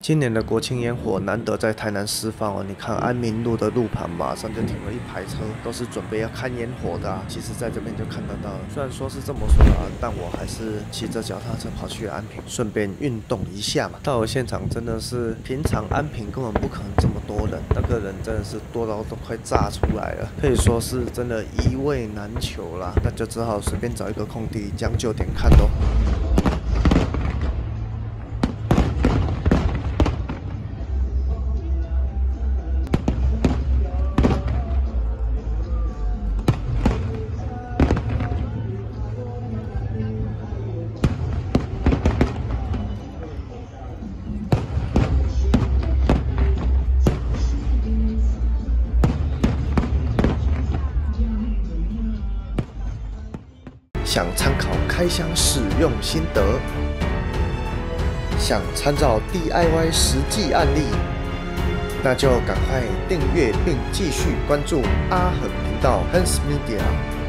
今年的国庆烟火难得在台南释放哦，你看安民路的路旁马上就停了一排车，都是准备要看烟火的啊。其实在这边就看得到了，虽然说是这么说啊，但我还是骑着脚踏车跑去安平，顺便运动一下嘛。到了现场真的是，平常安平根本不可能这么多人，那个人真的是多到都快炸出来了，可以说是真的一位难求啦。那就只好随便找一个空地将就点看咯。想参考开箱使用心得，想参照 DIY 实际案例，那就赶快订阅并继续关注阿恒频道 Hans Media。